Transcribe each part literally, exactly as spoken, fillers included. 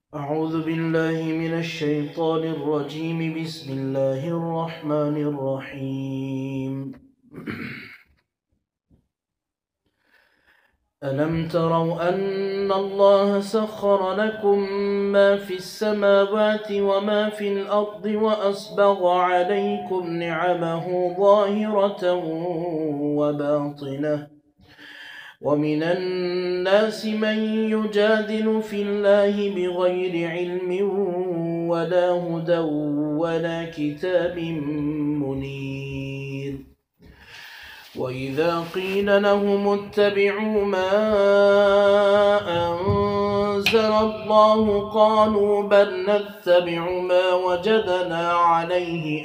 أعوذ بالله من الشيطان الرجيم. بسم الله الرحمن الرحيم. ألم تروا أن الله سخر لكم ما في السماوات وما في الأرض وأسبغ عليكم نعمه ظاهرة وباطنة، ومن الناس من يجادل في الله بغير علم ولا هدى ولا كتاب منير. وإذا قيل لهم اتبعوا ما أنزل الله قالوا بل نتبع ما وجدنا عليه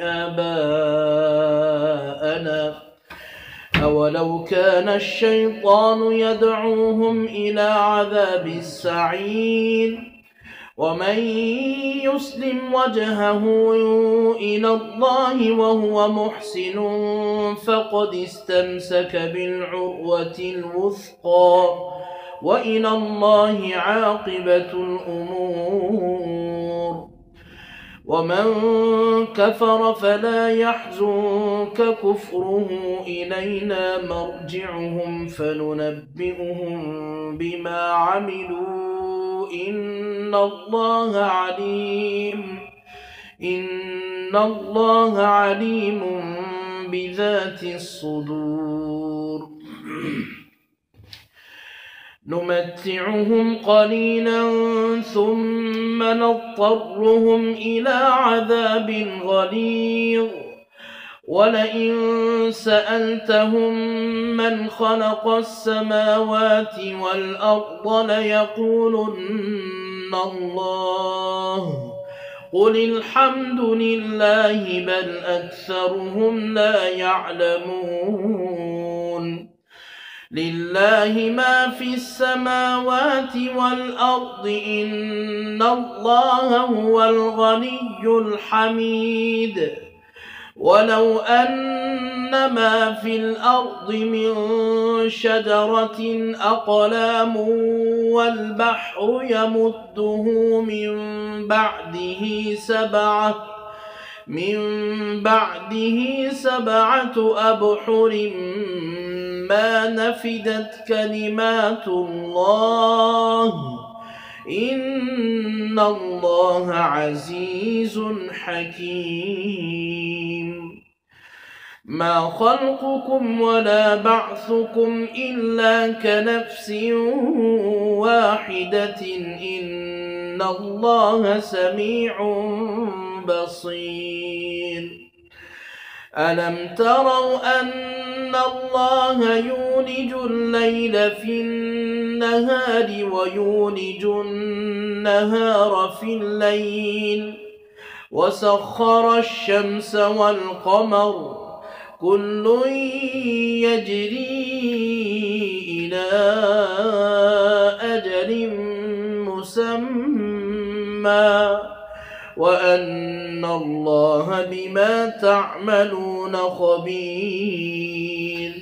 آباءنا أولو كان الشيطان يدعوهم إلى عذاب السعير. ومن يسلم وجهه إلى الله وهو محسن فقد استمسك بالعروة الوثقى وإلى الله عاقبة الأمور. ومن كفر فلا يحزنك كفره، إلينا مرجعهم فننبئهم بما عملوا إن الله عليم إن الله عليم بذات الصدور. نمتعهم قليلا ثم نضطرهم إلى عذاب غليظ. ولئن سألتهم من خلق السماوات والأرض ليقولن الله قل الحمد لله بل أكثرهم لا يعلمون. لله ما في السماوات والأرض إن الله هو الغني الحميد. ولو أن ما في الأرض من شجرة أقلام والبحر يمده من بعده سبعة من بعده سبعة أبحر ما نفدت كلمات الله إن الله عزيز حكيم. ما خلقكم ولا بعثكم إلا كنفس واحدة إن الله سميع بصير. ألم تروا أن الله يولج الليل في النهار ويولج النهار في الليل وسخر الشمس والقمر كل يجري إلى أجل مسمى وأن الله بما تعملون خبير.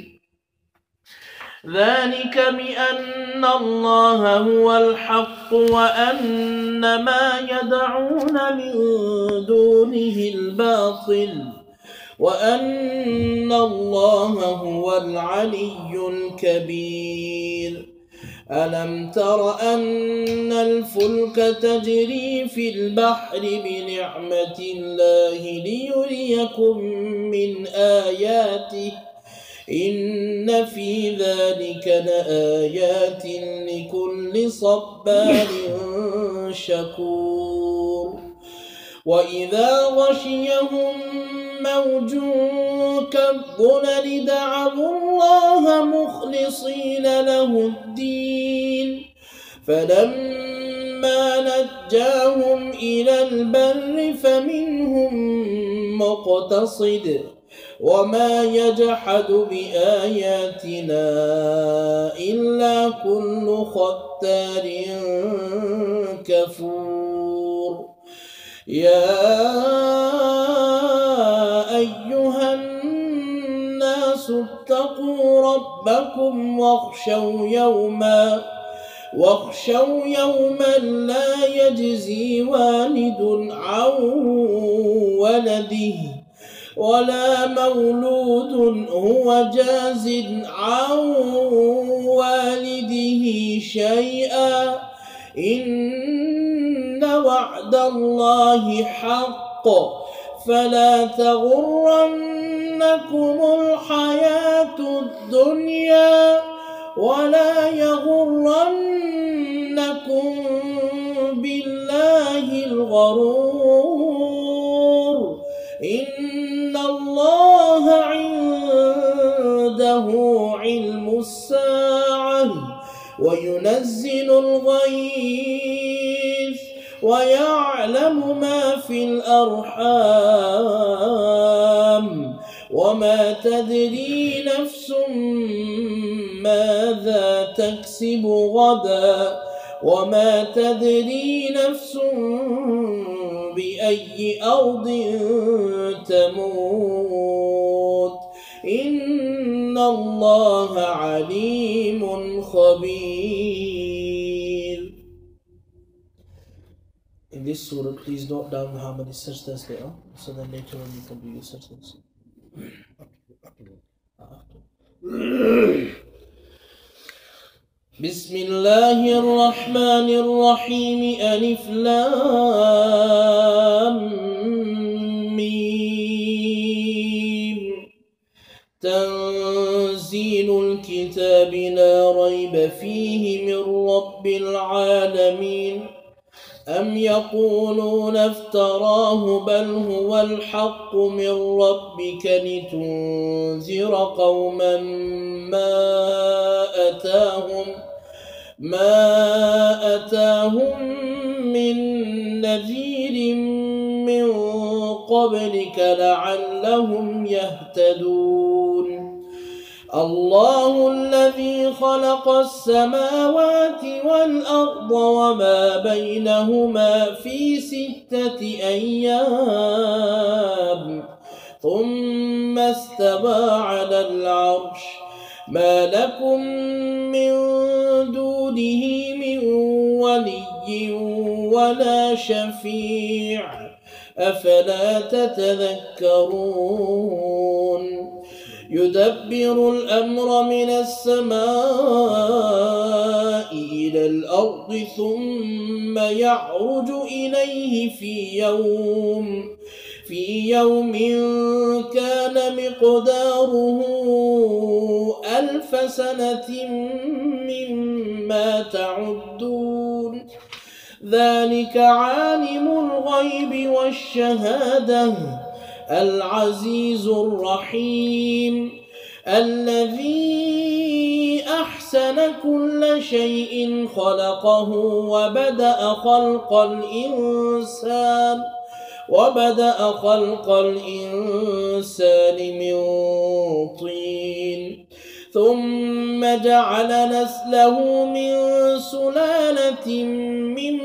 ذلك بأن الله هو الحق وأن ما يدعون من دونه الباطل وأن الله هو العلي الكبير. ألم تر أن الفلك تجري في البحر بنعمة الله ليريكم من آياته إن في ذلك لآيات لكل صبار شكور. وإذا غشيهم موج كالظلل دعوا الله مخلصين له الدين فلما نجاهم إلى البر فمنهم مقتصد وما يجحد بآياتنا إلا كل ختار كفور. يا أيها الناس اتقوا ربكم واخشوا يوما واخشوا يوما لا يجزي والد عن ولده ولا مولود هو جاز عن والده شيئا إن وعد الله حق فلا تغرنكم الحياة الدنيا ولا يغرنكم بالله الغرور إن الله عنده علم الساعة وينزل الغيث ويعلم ما في الأرحام وما تدري نفس ماذا تكسب غدا وما تدري نفس بأي أرض تموت إن الله عليم خبير. In this surah, please note down how many sajdas there are, so that later on you can do your sajdas. بسم الله الرحمن الرحيم ألف لام ميم تنزيل الكتاب لا ريب فيه من رب العالمين أم يقولون افتراه بل هو الحق من ربك لتنذر قوما ما أتاهم ما أتاهم من نذير من قبلك لعلهم يهتدون. الله الذي خلق السماوات والأرض وما بينهما في ستة أيام ثم استوى على العرش ما لكم من دونه من ولي ولا شفيع أفلا تتذكرون. يدبر الأمر من السماء إلى الأرض ثم يعرج إليه في يوم في يوم كان مقداره ألف سنة مما تعدون. ذلك عالم الغيب والشهادة العزيز الرحيم الذي أحسن كل شيء خلقه وبدأ خلق الإنسان وبدأ خلق الإنسان من طين ثم جعل نسله من سلالة من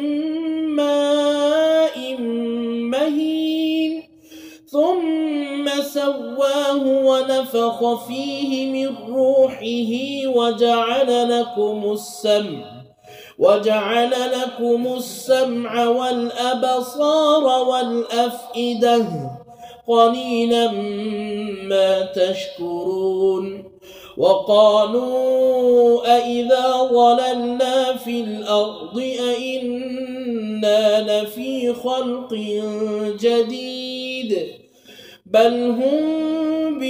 ماء مهين ثم سواه ونفخ فيه من روحه وجعل لكم السمع وجعل لكم السمع والأبصار والأفئدة قليلا ما تشكرون. وقالوا أإذا ضللنا في الأرض أإنا لفي خلق جديد بل هم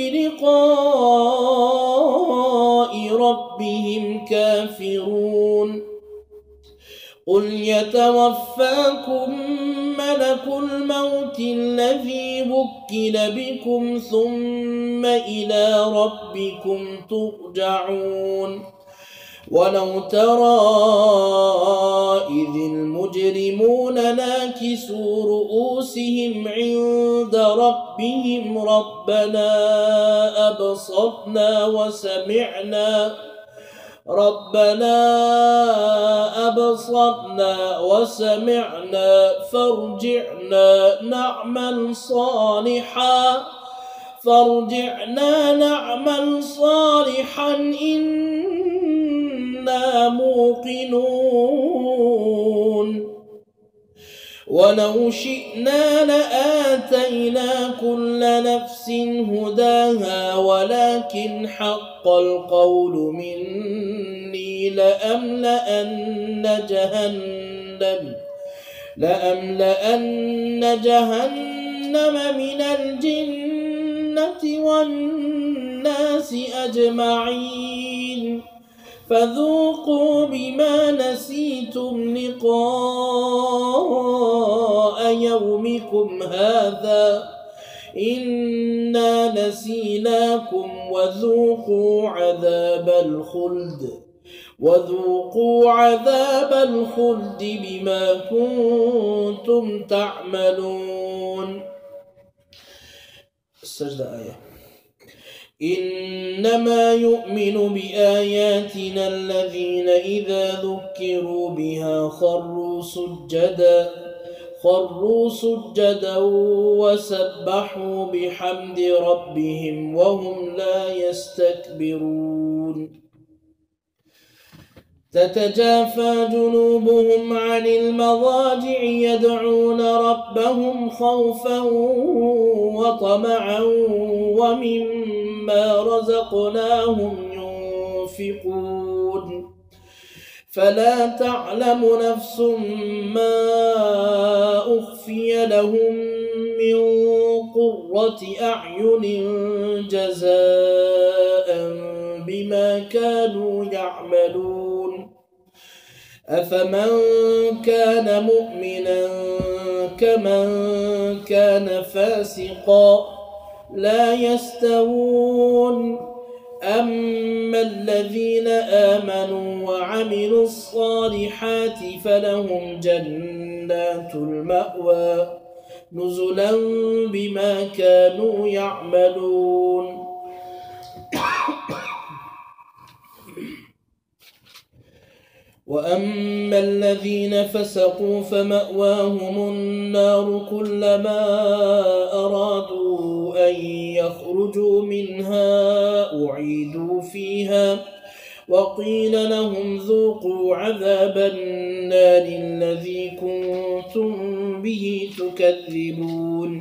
بلقاء ربهم كافرون. قل يتوفاكم ملك الموت الذي وكل بكم ثم إلى ربكم ترجعون. ولو ترى إذ المجرمون ناكسوا رؤوسهم عند ربهم ربنا أبصرنا وسمعنا ربنا أبصرنا وسمعنا فارجعنا نعمل صالحا فارجعنا نعمل صالحا إنا موقنون ولو شئنا لآتينا كل نفس هداها ولكن حق القول مني لأملأن جهنم لأملأن جهنم من الجنة والناس أجمعين فذوقوا بما نسيتم لقاء يومكم هذا إنا نسيناكم وذوقوا عذاب الخلد وذوقوا عذاب الخلد بما كنتم تعملون. السجدة آية. إنما يؤمن بآياتنا الذين إذا ذكروا بها خروا سجدا خروا سجدا وسبحوا بحمد ربهم وهم لا يستكبرون. تتجافى جنوبهم عن المضاجع يدعون ربهم خوفا وطمعا ومما رزقناهم ينفقون فلا تعلم نفس ما أخفي لهم من قرة أعين جزاء بما كانوا يعملون أفمن كان مؤمنا كمن كان فاسقا لا يستوون أما الذين آمنوا وعملوا الصالحات فلهم جنات المأوى نزلا بما كانوا يعملون. وأما الذين فسقوا فمأواهم النار كلما أرادوا أن يخرجوا منها أعيدوا فيها وقيل لهم ذوقوا عذاب النار الذي كنتم به تكذبون.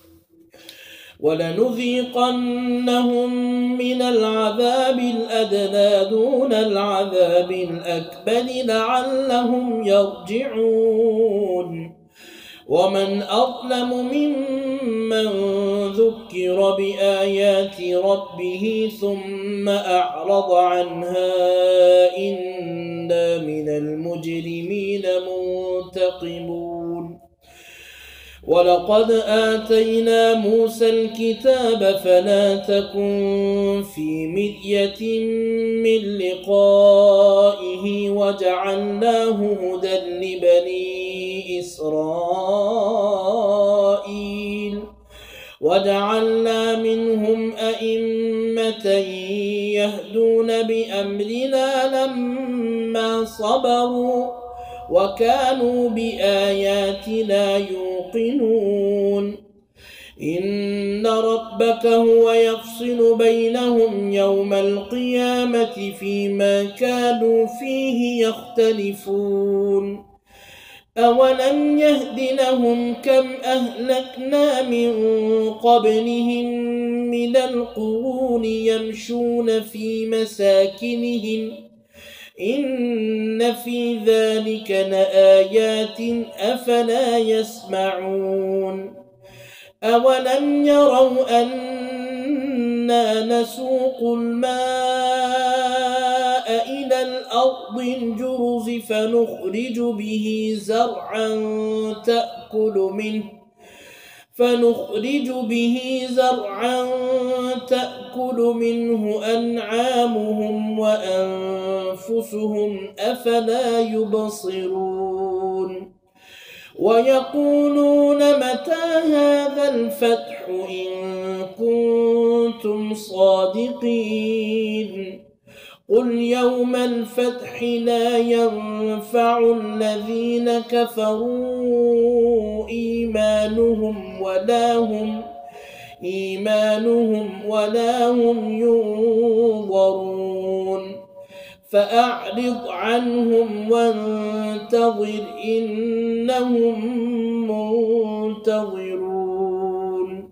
ولنذيقنهم من العذاب الأدنى دون العذاب الأكبر لعلهم يرجعون. ومن أظلم ممن ذكر بآيات ربه ثم أعرض عنها إنا من المجرمين منتقمون. ولقد آتينا موسى الكتاب فلا تكن في مرية من لقائه وجعلناه هدى لبني إسرائيل وجعلنا منهم أئمة يهدون بأمرنا لما صبروا وكانوا بآياتنا يوقنون. إن ربك هو يفصل بينهم يوم القيامة فيما كانوا فيه يختلفون. أولم يهد لهم كم أهلكنا من قبلهم من القرون يمشون في مساكنهم إن في ذلك لآيات أفلا يسمعون. أولم يروا أنا نسوق الماء إلى الأرض الجرز فنخرج به زرعا تأكل منه فنخرج به زرعا تأكل منه أنعامهم وأنفسهم أفلا يبصرون. ويقولون متى هذا الفتح إن كنتم صادقين قل يوم الفتح لا ينفع الذين كفروا إيمانهم ولا هم إيمانهم ولا هم ينظرون فأعرض عنهم وانتظر إنهم منتظرون.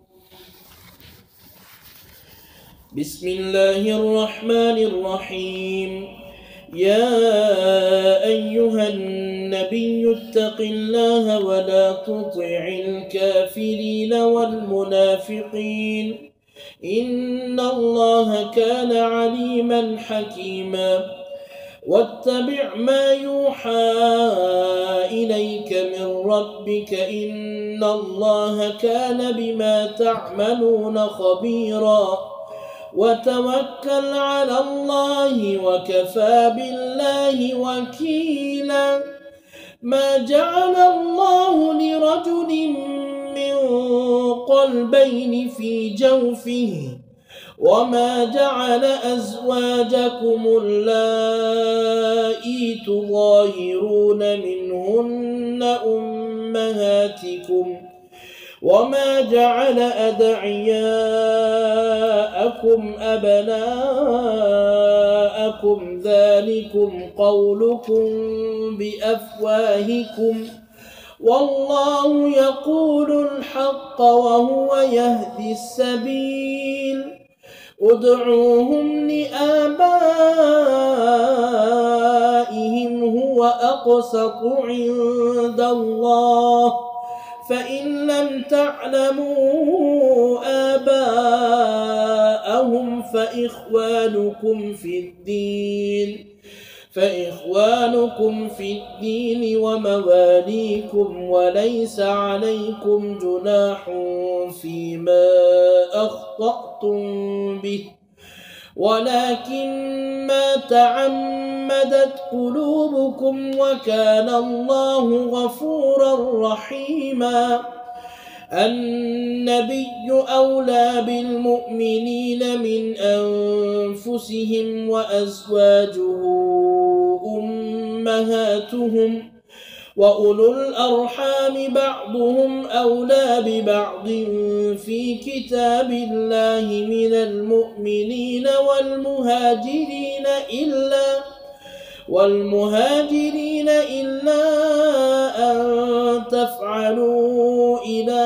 بسم الله الرحمن الرحيم. يا أيها النبي اتق الله ولا تطع الكافرين والمنافقين إن الله كان عليما حكيما. واتبع ما يوحى إليك من ربك إن الله كان بما تعملون خبيرا. وتوكل على الله وكفى بالله وكيلا. ما جعل الله لرجل من قلبين في جوفه وما جعل أزواجكم اللائي تظاهرون منهن أمهاتكم وما جعل أدعياءكم أبناءكم ذلكم قولكم بأفواهكم والله يقول الحق وهو يهدي السبيل. ادعوهم لآبائهم هو أقسط عند الله فإن لم تعلموا آباءهم فإخوانكم في الدين فإخوانكم في الدين ومواليكم وليس عليكم جناح فيما أخطأتم به ولكن ما تعمدت قلوبكم وكان الله غفورا رحيما. النبي أولى بالمؤمنين من أنفسهم وأزواجه أمهاتهم وأولو الأرحام بعضهم أولى ببعض في كتاب الله من المؤمنين والمهاجرين إلا والمهاجرين إلا أن تفعلوا إلى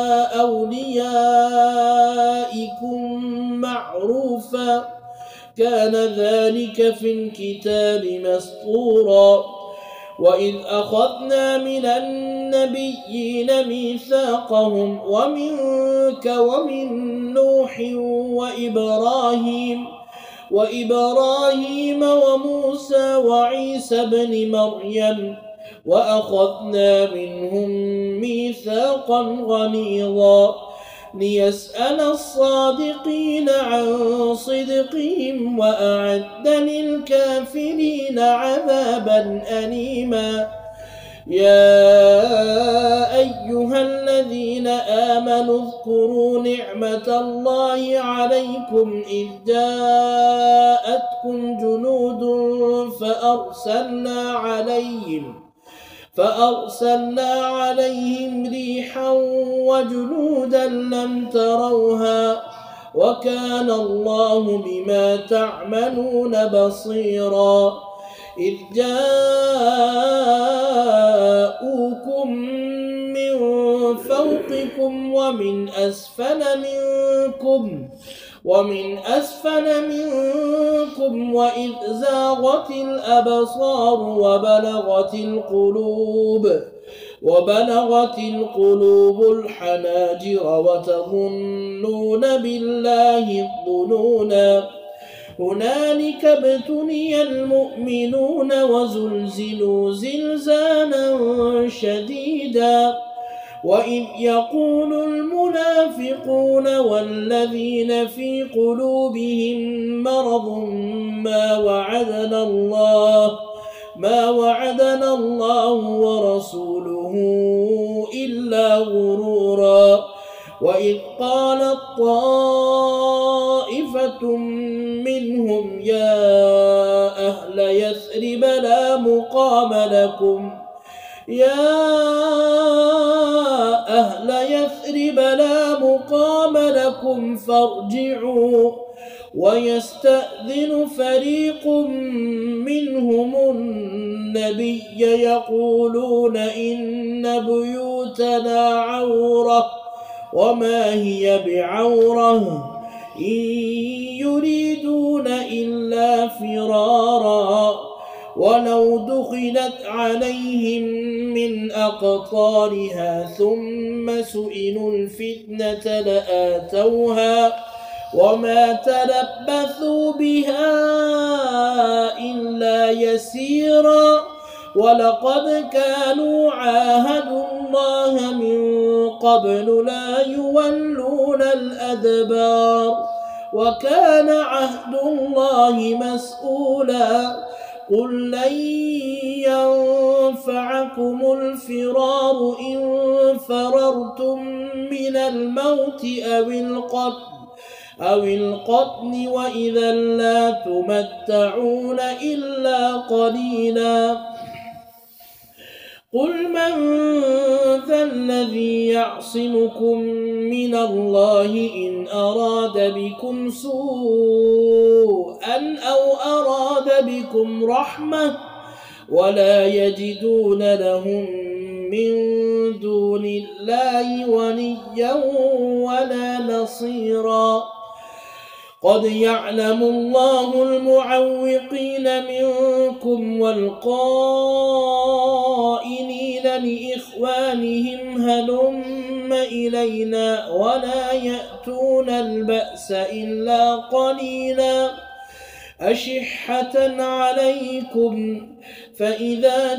أوليائكم معروفا كان ذلك في الكتاب مسطورا. وإذ أخذنا من النبيين ميثاقهم ومنك ومن نوح وإبراهيم وإبراهيم وموسى وعيسى بن مريم وأخذنا منهم ميثاقا غليظا ليسأل الصادقين عن صدقهم وأعد للكافرين عذابا أليما. يا أيها الذين آمنوا اذكروا نعمة الله عليكم إذ جاءتكم جنود فأرسلنا عليهم فأرسلنا عليهم ريحا وجنودا لم تروها وكان الله بما تعملون بصيرا. إذ جاءوكم من فوقكم ومن أسفل منكم ومن أسفل منكم وإذ زاغت الأبصار وبلغت القلوب وبلغت القلوب الحناجر وتظنون بالله الظنونا. هنالك ابتلي المؤمنون وزلزلوا زلزالا شديدا. وإذ يقول المنافقون والذين في قلوبهم مرض ما وعدنا الله ما وعدنا الله ورسوله إلا غرورا. وإذ قالت طائفة منهم يا أهل يثرب لا مقام لكم يا أهل يثرب لا مقام لكم فارجعوا ويستأذن فريق منهم النبي يقولون إن بيوتنا عورة وما هي بعورة إن يريدون إلا فرارا ولو دخلت عليهم من أقطارها ثم سئلوا الفتنة لآتوها وما تلبثوا بها إلا يسيرا ولقد كانوا عاهدوا الله من قبل لا يولون الأدبار وكان عهد الله مسؤولا قل لن ينفعكم الفرار إن فررتم من الموت أو القتل أو القتل وإذا لا تمتعون إلا قليلا قل من ذا الذي يعصمكم من الله إن أراد بكم سوءا أو أراد بكم رحمة ولا يجدون لهم من دون الله وليا ولا نصيرا قد يعلم الله المعوقين منكم والقائلين لإخوانهم هلم إلينا ولا يأتون البأس إلا قليلا أشحة عليكم فإذا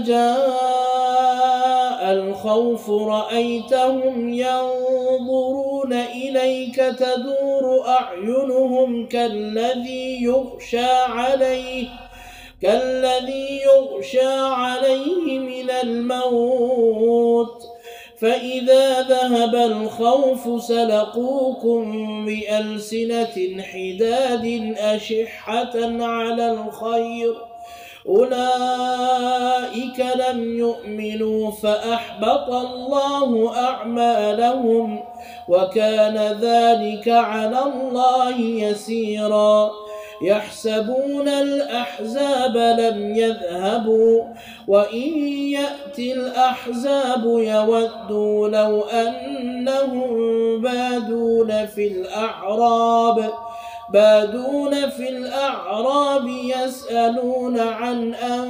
جاء الخوف رأيتهم ينظرون إليك تدور أعينهم كالذي يغشى عليه كالذي يغشى عليه من الموت فإذا ذهب الخوف سلقوكم بألسنة حداد أشحة على الخير أولئك لم يؤمنوا فأحبط الله أعمالهم وكان ذلك على الله يسيرا يحسبون الأحزاب لم يذهبوا وإن يأتي الأحزاب يودوا لو أنهم بادون في الأعراب بادون في الأعراب يسألون عن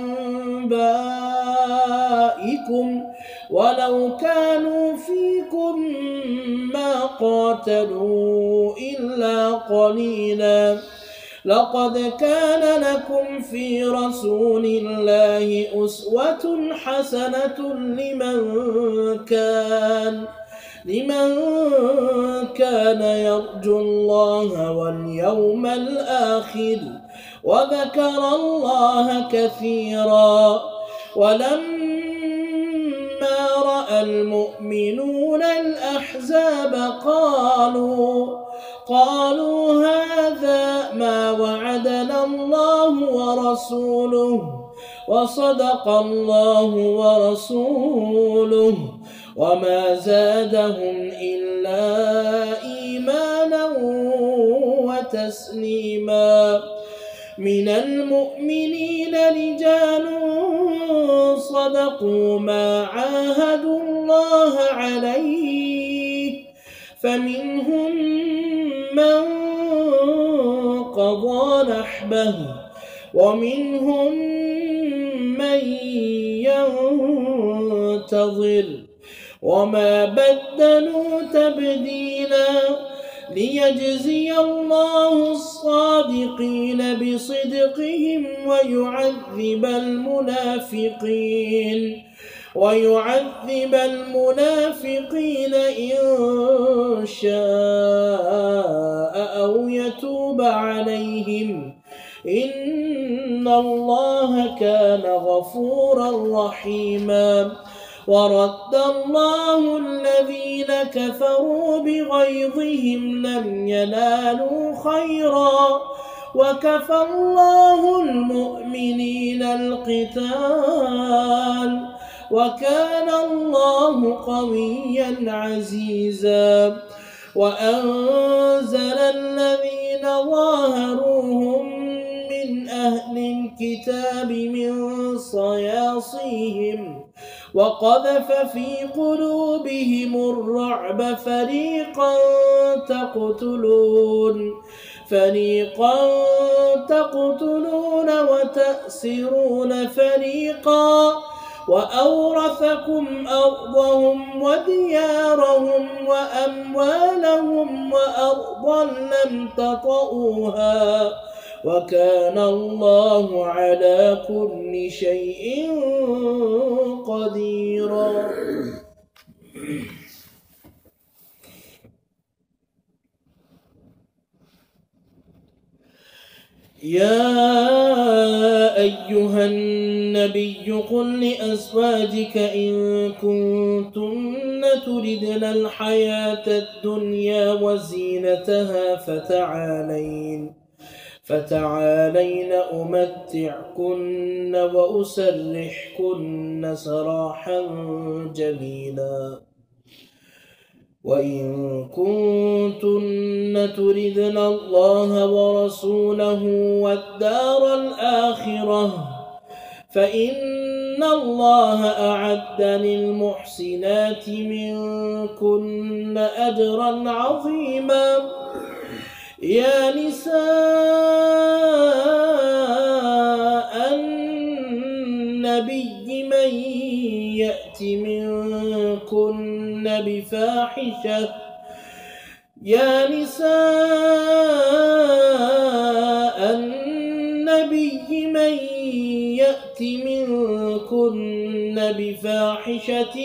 أنبائكم ولو كانوا فيكم ما قاتلوا إلا قليلا لقد كان لكم في رسول الله أسوة حسنة لمن كان لمن كان يرجو الله واليوم الآخر وذكر الله كثيرا ولما رأى المؤمنون الأحزاب قالوا قالوا هذا ما وعدنا الله ورسوله وصدق الله ورسوله وما زادهم إلا إيمانا وتسليما من المؤمنين رجال صدقوا ما عاهدوا الله عليه فمنهم من قضى نحبه ومنهم من ينتظر وما بدلوا تبديلا ليجزي الله الصادقين بصدقهم ويعذب المنافقين ويعذب المنافقين إن شاء أو يتوب عليهم إن الله كان غفورا رحيما ورد الله الذين كفروا بغيظهم لم ينالوا خيرا وكفى الله المؤمنين القتال وكان الله قويا عزيزا وأنزل الذين ظاهروهم من أهل الكتاب من صياصيهم وقذف في قلوبهم الرعب فريقا تقتلون فريقا تقتلون وتأسرون فريقا وأورثكم أرضهم وديارهم وأموالهم وأرضا لم تطئوها وكان الله على كل شيء قديرا. يا أيها النبي قل لأزواجك إن كنتن تردن الحياة الدنيا وزينتها فتعالين فتعالين أمتعكن وأسرحكن سراحا جميلا وإن كنتن تردن الله ورسوله والدار الآخرة فإن الله أعد للمحسنات منكن أجرا عظيما. يا نساء النبي من يأت منكن بفاحشة يا نساء النبي من يأت منكن بفاحشة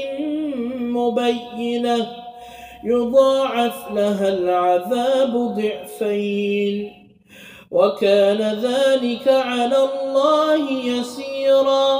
مبينة يضاعف لها العذاب ضعفين وكان ذلك على الله يسيرا.